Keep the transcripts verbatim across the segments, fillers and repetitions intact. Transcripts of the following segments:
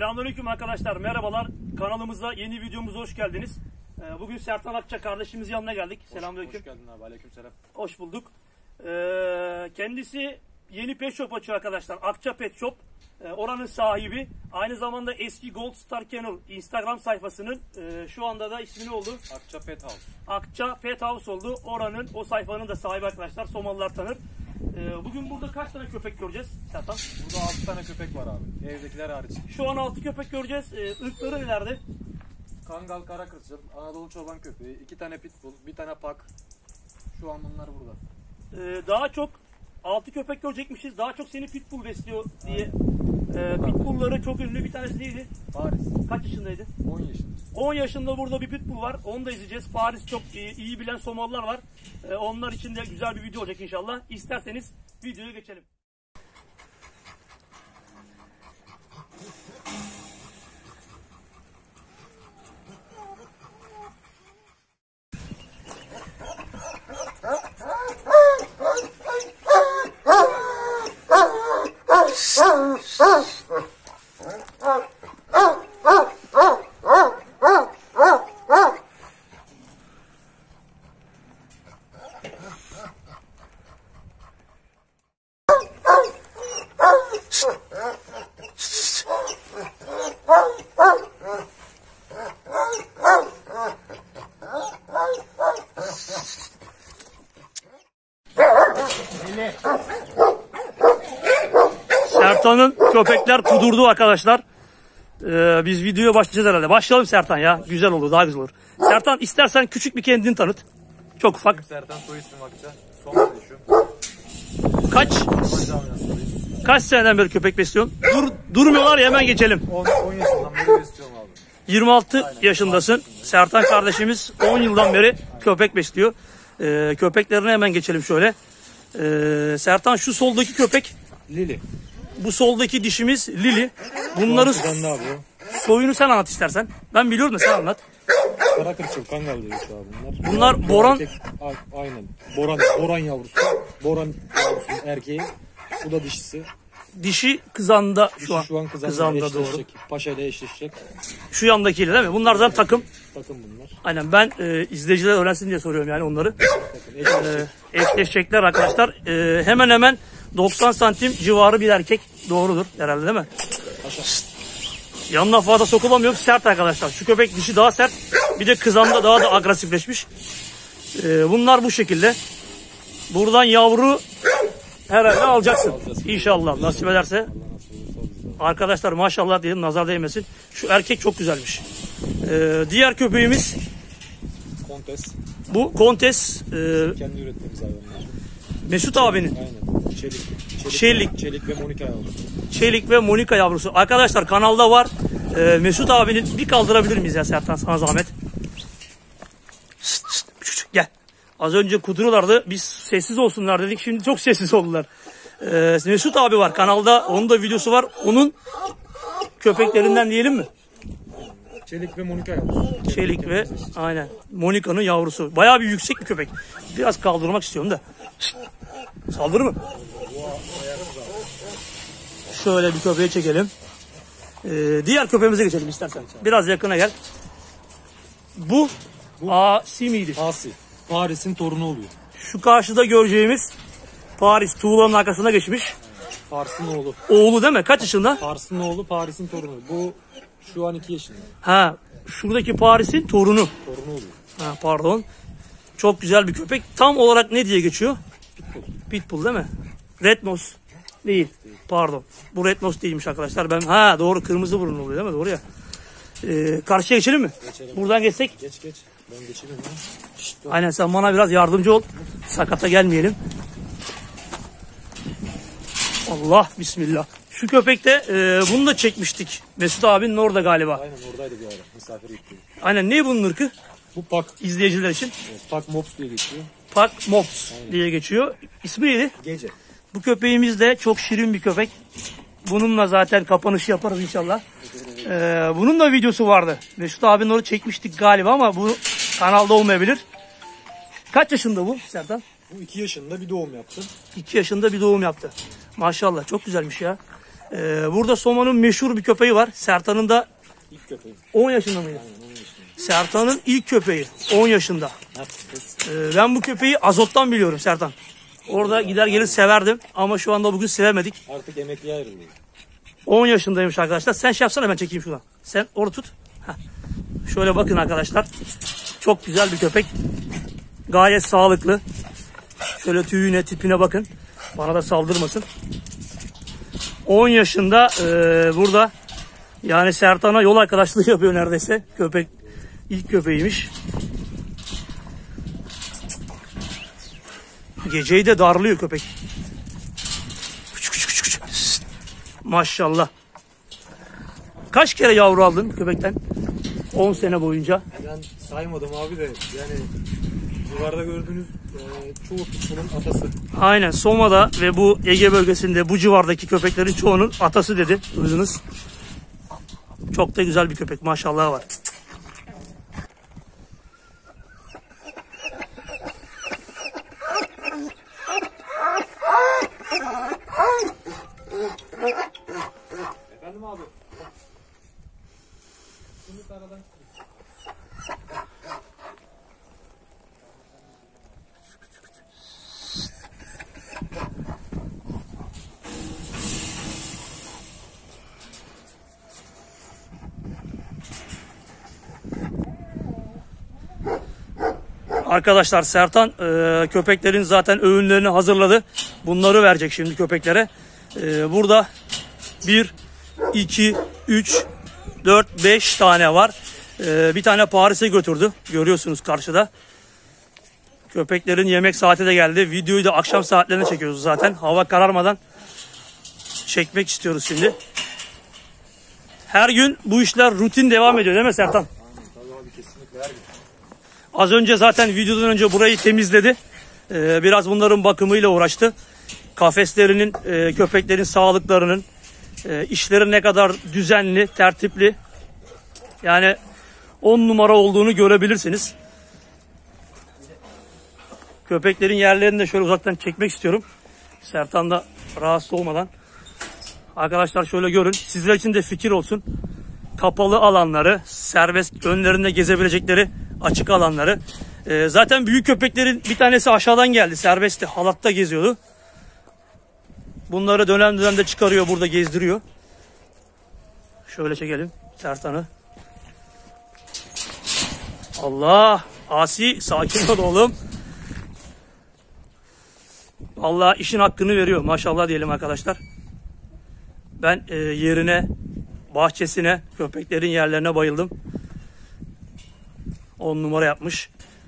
Selamünaleyküm arkadaşlar, merhabalar. Kanalımıza, yeni videomuza hoş geldiniz. Bugün Sertan Akça kardeşimiz yanına geldik. Selamünaleyküm. Hoş geldin abi, aleykümselam. Hoş bulduk. Kendisi yeni pet shop açıyor arkadaşlar. Akça Pet Shop. Oranın sahibi. Aynı zamanda eski Gold Star Kennel Instagram sayfasının şu anda da ismi ne oldu? Akça Pet House. Akça Pet House oldu. Oranın, o sayfanın da sahibi arkadaşlar. Somalılar tanır. Bugün burada kaç tane köpek göreceğiz Sertan? Burada altı tane köpek var abi. Evdekiler hariç. Şu an altı köpek göreceğiz. Irkları nelerdi? Kangal, kara kırçıl, Anadolu çoban köpeği, iki tane pitbull, bir tane pak. Şu an bunlar burada. Ee, daha çok altı köpek görecekmişiz. Daha çok seni pitbull besliyor diye. Ee, pitbullları çok ünlü. Bir tanesi neydi? Paris. Kaç yaşındaydı? on yaşında. on yaşında burada bir pitbull var. Onu da izleyeceğiz. Paris çok iyi, iyi bilen Somalılar var. Ee, onlar için de güzel bir video olacak inşallah. İsterseniz videoya geçelim. Sertan'ın köpekler kudurdu arkadaşlar. Ee, biz videoya başlayacağız herhalde. Başlayalım Sertan ya. Güzel olur, daha güzel olur. Sertan, istersen küçük bir kendini tanıt. Çok ufak. Sertan, soy ismim Akça. Somali şu. Kaç? Kaç seneden beri köpek besliyorsun? Dur, durmuyorlar ya, hemen geçelim. on, on yaşından beri besliyorum abi. yirmi altı Aynen. yaşındasın. Sertan kardeşimiz on yıldan beri köpek besliyor. Ee, köpeklerine hemen geçelim şöyle. Ee, Sertan, şu soldaki köpek Lili. Bu soldaki dişimiz Lili. Bunları soyunu sen anlat istersen. Ben biliyorum da sen anlat. Kara kırçıl, kangal diyor şu abi bunlar. Bunlar Boran. Erkek, aynen. Boran, Boran yavrusu. Boran yavrusunun erkeği. Bu da dişisi. Dişi kızanda şu Dişi an. Şu an kızanda, kızanda doğru. Paşa ile eşleşecek. Şu yandakiyle değil mi? Bunlar zaten takım. Takım bunlar. Aynen, ben e, izleyiciler öğrensin diye soruyorum yani onları. Takım, eşleşecek. E, eşleşecekler arkadaşlar. E, hemen hemen doksan santim civarı bir erkek. Doğrudur herhalde değil mi? Paşa. Yanına fazla sokulamıyor. Sert arkadaşlar. Şu köpek dişi daha sert. Bir de kızanda daha da agresifleşmiş. E, bunlar bu şekilde. Buradan yavru herhalde alacaksın. İnşallah nasip ederse. Arkadaşlar maşallah diyelim, nazar değmesin. Şu erkek çok güzelmiş. Ee, diğer köpeğimiz Kontes. Bu Kontes. E, Kendi ürettiğimiz hayvanlar. Mesut abinin. Aynen. Çelik. Çelik. Çelik. Çelik ve Monika yavrusu. Çelik ve Monika yavrusu. Arkadaşlar kanalda var. Ee, Mesut abinin bir kaldırabilir miyiz ya Sertan, sana zahmet? Şşt, şşt, şşt, gel. Az önce kuduruyorlardı. Biz sessiz olsunlar dedik. Şimdi çok sessiz oldular. Ee, Mesut abi var kanalda. Onun da videosu var. Onun köpeklerinden diyelim mi? Çelik ve Monika yavrusu. Çelik ve aynen Monika'nın yavrusu. Bayağı bir yüksek bir köpek. Biraz kaldırmak istiyorum da. Şşt, saldırır mı? Şöyle bir köpeği çekelim. Ee, diğer köpeğimize geçelim istersen. Biraz yakına gel. Bu, Bu Asi miydi? Asi. Paris'in torunu oluyor. Şu karşıda göreceğimiz Paris tuğlanın arkasına geçmiş. Paris'in oğlu. Oğlu değil mi? Kaç yaşında? Paris'in oğlu, Paris'in torunu. Bu şu an iki yaşında. Ha, şuradaki Paris'in torunu. Torunu oluyor. Ha, pardon. Çok güzel bir köpek. Tam olarak ne diye geçiyor? Pitbull. Pitbull değil mi? Red Nose değil. değil. Pardon. Bu Red Nose değilmiş arkadaşlar. Ben ha doğru, kırmızı burun oluyor değil mi? Doğru ya. Ee, karşıya geçelim mi? Geçelim. Buradan geçsek. Geç geç. Ben geçelim ya. Şişt, aynen, sen bana biraz yardımcı ol. Sakata gelmeyelim. Allah bismillah. Şu köpekte e, bunu da çekmiştik. Mesut abinin orada galiba. Aynen oradaydı bir ara. Misafir gitti. Aynen, ne bunun ırkı? Bu pak. İzleyiciler için. Evet, pak Mops diye geçiyor. Pak Mops aynen. diye geçiyor. İsmi neydi? Gece. Bu köpeğimiz de çok şirin bir köpek. Bununla zaten kapanışı yaparız inşallah. Ee, bunun da videosu vardı. Mesut abinin orada çekmiştik galiba ama bu kanalda olmayabilir. Kaç yaşında bu Sertan? Bu iki yaşında bir doğum yaptı. iki yaşında bir doğum yaptı. Maşallah çok güzelmiş ya. Ee, burada Soma'nın meşhur bir köpeği var. Sertan'ın da İlk köpeğim. on yaşında mıydı? Aynen onun için. Sertan'ın ilk köpeği on yaşında. Ee, ben bu köpeği Azot'tan biliyorum Sertan. Orada gider gelir severdim ama şu anda bugün sevemedik. Artık emekliye ayrılıyor. on yaşındaymış arkadaşlar. Sen şey yapsana, ben çekeyim şuradan. Sen orada tut. Heh. Şöyle bakın arkadaşlar. Çok güzel bir köpek. Gayet sağlıklı. Şöyle tüyüne, tipine bakın. Bana da saldırmasın. on yaşında e, burada. Yani Sertan'a yol arkadaşlığı yapıyor neredeyse. Köpek ilk köpeğiymiş. Geceyi de darlıyor köpek. Küçük küçük küçük küçük. Maşallah. Kaç kere yavru aldın köpekten? on sene boyunca. Ben saymadım abi de yani civarda gördüğünüz e, çoğu pitbull'un atası. Aynen, Soma'da ve bu Ege bölgesinde bu civardaki köpeklerin çoğunun atası dedi. Duydunuz. Çok da güzel bir köpek, maşallah var. Efendim abi. Şimdi aradan Arkadaşlar Sertan e, köpeklerin zaten öğünlerini hazırladı. Bunları verecek şimdi köpeklere. E, burada bir, iki, üç, dört, beş tane var. E, bir tane Paris'e götürdü. Görüyorsunuz karşıda. Köpeklerin yemek saati de geldi. Videoyu da akşam saatlerine çekiyoruz zaten. Hava kararmadan çekmek istiyoruz şimdi. Her gün bu işler rutin devam ediyor değil mi Sertan? tabii abi, kesinlikle her gün. Az önce zaten videodan önce burayı temizledi. Ee, biraz bunların bakımıyla uğraştı. Kafeslerinin, e, köpeklerin sağlıklarının, e, işleri ne kadar düzenli, tertipli. Yani on numara olduğunu görebilirsiniz. Köpeklerin yerlerini de şöyle uzaktan çekmek istiyorum. Sertan da rahatsız olmadan. Arkadaşlar şöyle görün. Sizler için de fikir olsun. Kapalı alanları, serbest önlerinde gezebilecekleri açık alanları. Ee, zaten büyük köpeklerin bir tanesi aşağıdan geldi. Serbestti. Halatta geziyordu. Bunları dönem dönem de çıkarıyor. Burada gezdiriyor. Şöyle çekelim Sertan'ı. Allah! Asi, sakin ol oğlum. Allah işin hakkını veriyor. Maşallah diyelim arkadaşlar. Ben e, yerine, bahçesine, köpeklerin yerlerine bayıldım. on numara yapmış.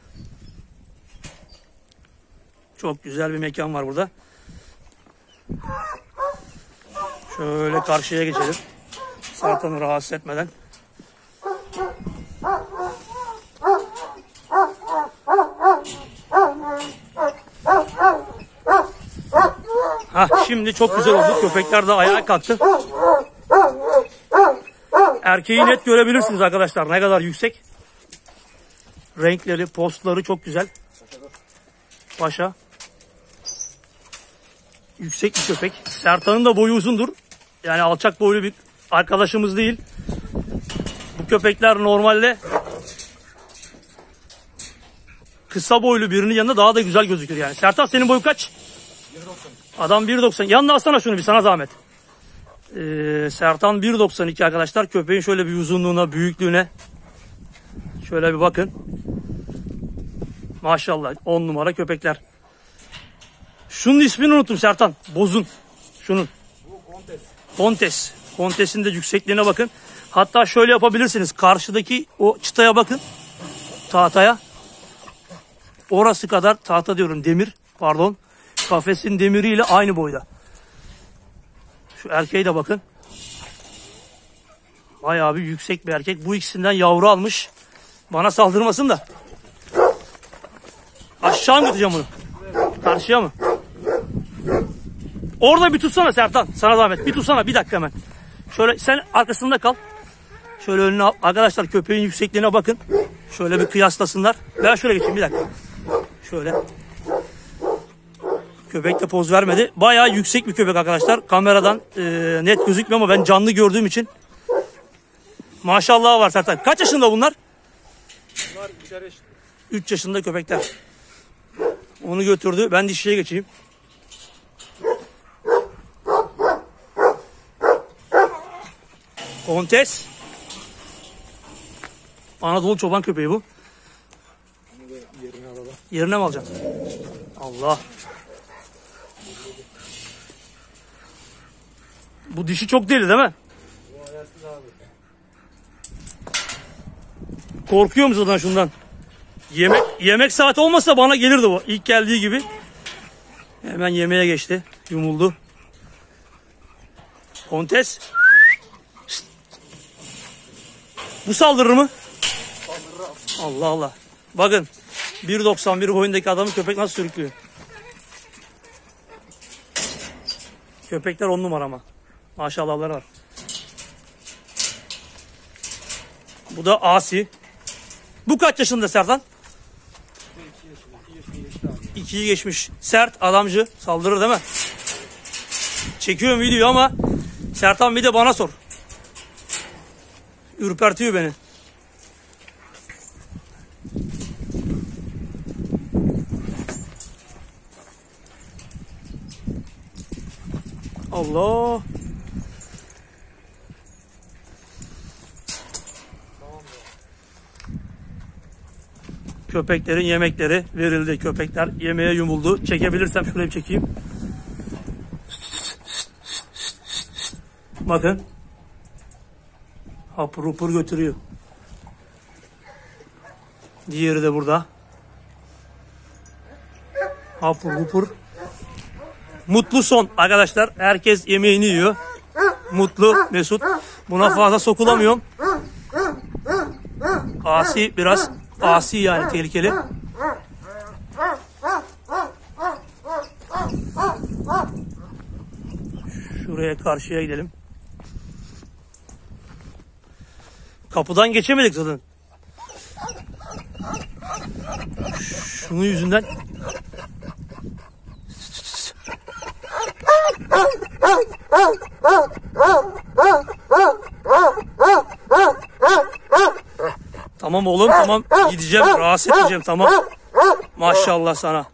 Çok güzel bir mekan var burada. Şöyle karşıya geçelim. Sertan'ı rahatsız etmeden. Hah, şimdi çok güzel oldu. Köpekler de ayağa kalktı. Erkeği net görebilirsiniz arkadaşlar. Ne kadar yüksek. Renkleri, postları çok güzel. Paşa. Yüksek bir köpek. Sertan'ın da boyu uzundur. Yani alçak boylu bir arkadaşımız değil. Bu köpekler normalde kısa boylu birinin yanında daha da güzel gözükür yani. Sertan, senin boyun kaç? bir doksan. Adam bir doksan. Yanına alsana şunu bir, sana zahmet. Ee, Sertan bir doksan iki arkadaşlar. Köpeğin şöyle bir uzunluğuna, büyüklüğüne şöyle bir bakın. Maşallah on numara köpekler. Şunun ismini unuttum Sertan. Bozun. Şunun. Bu Kontes. Kontes. Kontes'in de yüksekliğine bakın. Hatta şöyle yapabilirsiniz. Karşıdaki o çıtaya bakın. Tahtaya. Orası kadar, tahta diyorum, demir. Pardon. Kafesin demiriyle aynı boyda. Şu erkeğe de bakın. Bayağı bir yüksek bir erkek. Bu ikisinden yavru almış. Bana saldırmasın da. Aşağı mı atacağım bunu? Karşıya mı? Orada bir tutsana Sertan. Sana zahmet. Bir tutsana. Bir dakika hemen. Şöyle sen arkasında kal. Şöyle önüne al. Arkadaşlar köpeğin yüksekliğine bakın. Şöyle bir kıyaslasınlar. Ben şöyle geçeyim bir dakika. Şöyle. Köpek de poz vermedi. Bayağı yüksek bir köpek arkadaşlar. Kameradan e, net gözükmüyor ama ben canlı gördüğüm için. Maşallah var Sertan. Kaç yaşında bunlar? Bunlar üçer yaşında. üç yaşında köpekler. Onu götürdü. Ben dişiye geçeyim. Kontes. Anadolu çoban köpeği bu. Bunu da yerine alalım. Yerine mi alacaksın? Allah. Bu dişi çok deli değil mi? Bu ayarsız abi. Korkuyor musun zaten şundan? Yemek yemek saati olmasa bana gelirdi bu. İlk geldiği gibi. Hemen yemeğe geçti. Yumuldu. Kontes. Bu saldırır mı? Saldırır abi. Allah Allah. Bakın. bir doksan bir boyundaki adamı köpek nasıl sürüklüyor. Köpekler on numara ama. Maşallahları var. Bu da Asi. Bu kaç yaşında Sertan? iki yaşında. iki yaşında geçti abi. ikiyi geçmiş. Sert adamcı. Saldırır değil mi? Çekiyorum video ama Sertan bir de bana sor. Ürpertiyor beni. Allah. Köpeklerin yemekleri verildi. Köpekler yemeğe yumuldu. Çekebilirsem şurayı çekeyim. Bakın. Hapur hupur götürüyor. Diğeri de burada. Hapur hupur. Mutlu son arkadaşlar. Herkes yemeğini yiyor. Mutlu, mesut. Buna fazla sokulamıyorum. Asi biraz. Asi yani tehlikeli. Şuraya karşıya gidelim. Kapıdan geçemedik zaten. Şunun yüzünden. Tamam oğlum tamam gideceğim rahatsız edeceğim tamam. Maşallah sana.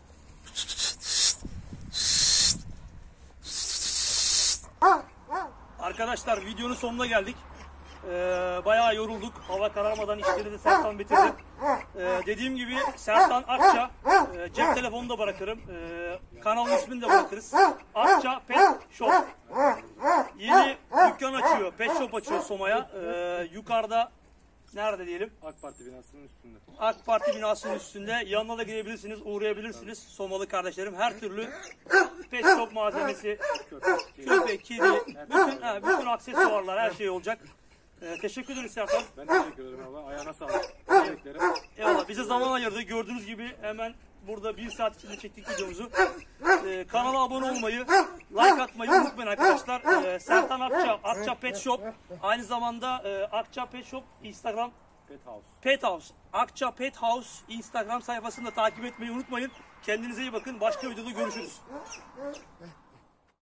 Arkadaşlar videonun sonuna geldik. Ee, bayağı yorulduk. Hava kararmadan işleri de Sertan bitirdi. Ee, dediğim gibi Sertan Akça. E, cep telefonunu da bırakırım. E, kanalın ismini de bırakırız. Akça Pet Shop. Yeni dükkan açıyor. Pet Shop açıyor Soma'ya. E, yukarıda nerede diyelim? AK Parti binasının üstünde. AK Parti binasının üstünde. Yanına da gidebilirsiniz, uğrayabilirsiniz. Somalı kardeşlerim. Her türlü pet shop malzemesi, Köpek. köpek, kedi, bütün, he, bütün aksesuarlar, her şey olacak. Ee, teşekkür ederiz Sertan. Ben teşekkür ederim abi. Ayağına sağlık. Emeklerim. Eyvallah. Bize zaman ayırdı. Gördüğünüz gibi hemen burada bir saat içinde çektik videomuzu. Ee, kanala abone olmayı, like atmayı unutmayın arkadaşlar. Ee, Sertan Akça, Akça Pet Shop. Aynı zamanda e, Akça Pet Shop Instagram Pet House. Pet House. Akça Pet House Instagram sayfasını da takip etmeyi unutmayın. Kendinize iyi bakın. Başka videoda görüşürüz.